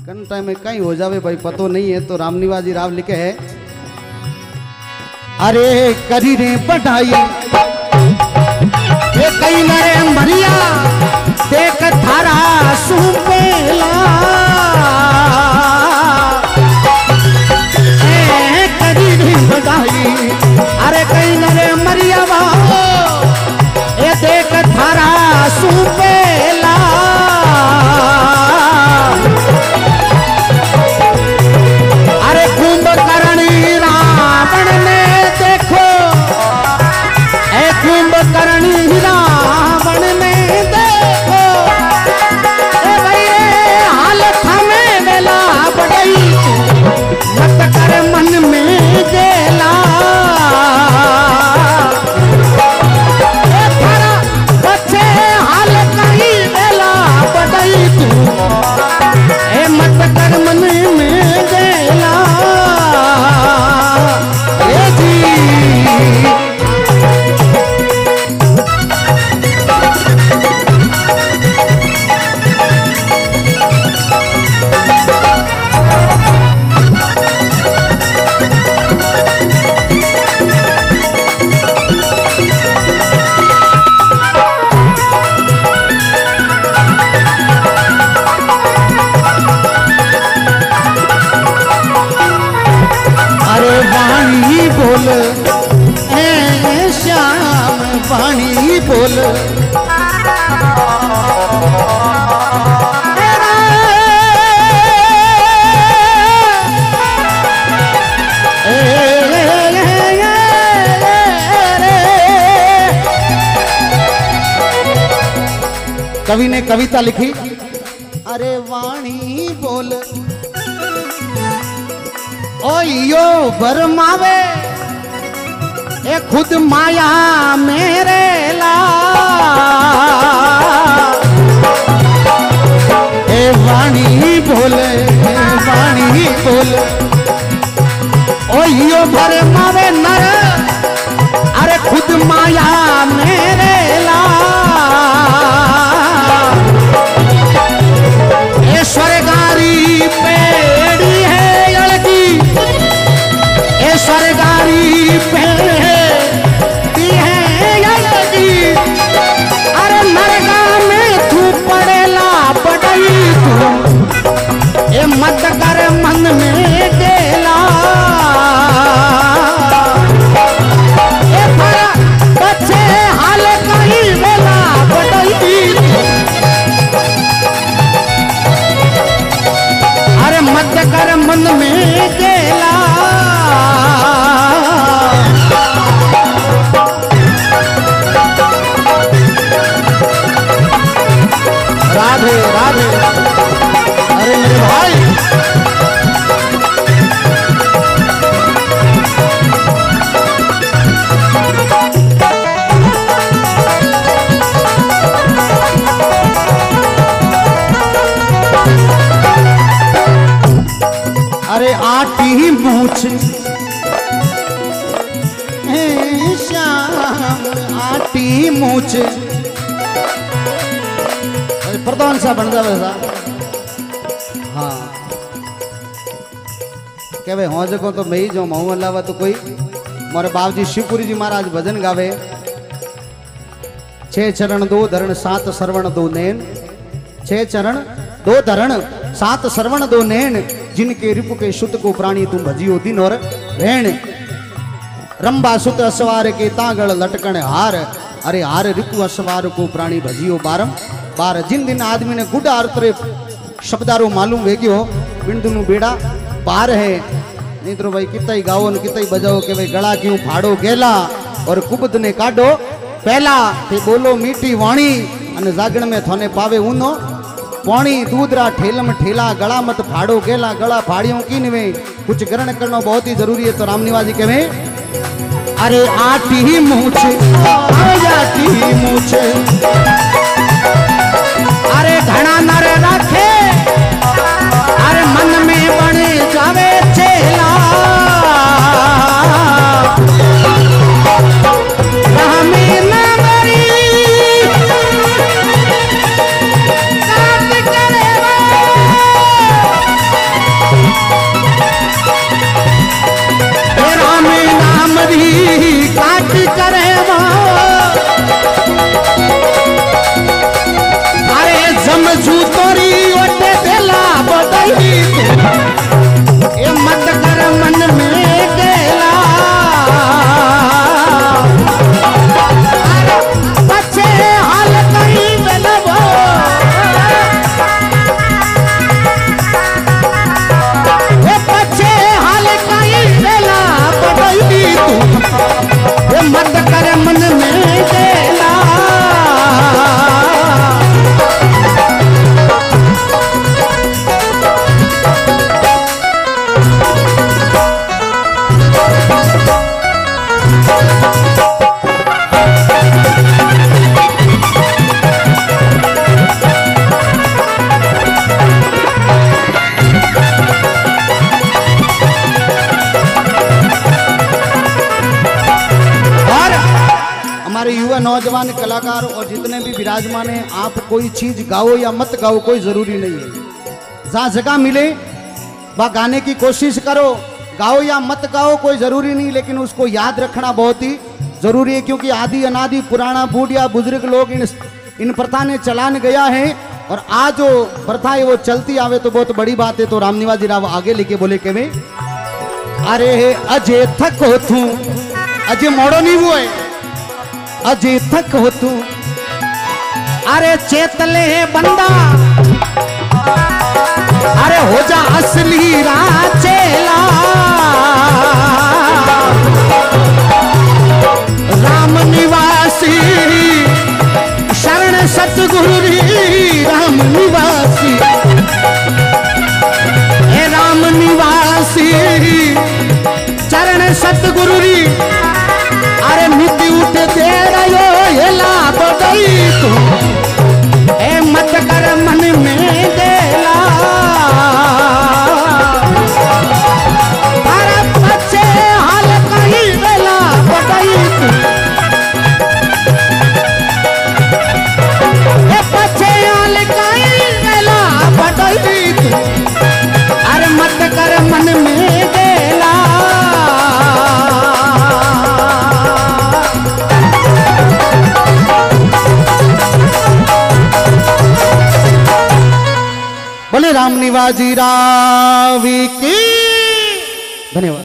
कन टाइम में कहीं हो जावे भाई पतो नहीं है। तो रामनिवास जी राव लिखे है, अरे करी रे बढ़ाई ये कई नरे मरिया देख थारा सुपेला करी रे बढ़ाई अरे कई नरे मरिया बाबो ये देख थारा सुपेला अरे कुंभकर्णी रावण ने देखो ए कुंभकर्णी रावण ने देखो ए भाई हालत हमें वेला बड़ई मत कर मन में गेला ए थारा बच्चे हालत नहीं वेला बड़ई तू ए मत कर मन में गेला ए जी बोल ए श्याम वाणी बोल कवि ने कविता लिखी, अरे वाणी बोल ओ यो बरमावे ए खुद माया मेरे ला ए वाणी बोल ओ यो बरमावे नर अरे खुद माया मेरे ला ए स्वर्गारी पेड़ी है अड़की ए स्वर्गारी पेड़ी अरे नरगा में तू पड़ेला बड़ई तू ए मत कर मन में गेला ए फरा बच्चे हाल कहीं वेला बड़ई अरे मत कर मन में गेला राधे राधे अरे मेरे भाई अरे आटी मूछ श्याम आटी मूछ प्रधान सा बन जावे सा हाँ क्या भाई हो जगो तो मैं ही जो महू अलावा तो कोई मोरे बाप जी शिवपुरी जी महाराज भजन गावे, 6 चरण 2 धरण 7 सरवण 2 नैन 6 चरण 2 धरण 7 सरवण 2 नैन जिनके रिपु के सुत को प्राणी तुम भजियो दिन और रहन रंबा सुत असवार के तागड़ लटकण हार अरे हार रिपु असवार को प्राणी भजियो बारम बार जिन दिन आदमी ने गुड आर्तरे शब्दारो मालूम वे गयो बिंदु नु बेड़ा पार है नहीं तो भाई कितना ही गाओ न कितना ही बजाओ के भाई गला क्यों फाड़ो गेला और कुबद ने काढ़ो पहला ते बोलो मीठी वाणी अने जागण में थोने पावे ऊनो पानी दूधरा ठेलम ठेला गला मत फाड़ो गेला गला फाड़ियों की निवे कुछ ग्रहण करना बहुत ही जरूरी है। तो रामनिवास जी कहे अरे आटी ही मूछ आटी ही मूछ अरे घना नर रखे अरे मन में बने जावे चेला ये मत कर मन में गेला बच्चे हाल कहीं बेलबो ये बच्चे हाल कहीं बेला बदई तू ये मत कर मन में गेला युवा नौजवान कलाकार और जितने भी विराजमान हैं, आप कोई चीज गाओ या मत गाओ कोई जरूरी नहीं है। जहाँ जगह मिले वह गाने की कोशिश करो, गाओ या मत गाओ कोई जरूरी नहीं, लेकिन उसको याद रखना बहुत ही जरूरी है, क्योंकि आदि अनादि पुराना बूढ़िया बुजुर्ग लोग इन प्रथा ने चलान गया है और आज जो प्रथा है वो चलती आवे तो बहुत बड़ी बात है। तो रामनिवास जी राव आगे लेके बोले के में अरे अजय थक हो तू अजय मोड़ो नहीं हुआ है अजय थक हो तू अरे चेतले बंदा अरे हो जा असली राचेला राम निवासी शरण सतगुरु राम निवासी हे राम निवासी चरण सतगुरु अरे मिट्टी उठ दे रहो ये लाभ दई तू ए मत कर मन में देला अरे बच्चे हाल कहीं बेला बदई तू ए बच्चे हाल कहीं बेला बदई तू अरे मत कर मन में देला बोले राम निवास जी रावी की धन्यवाद।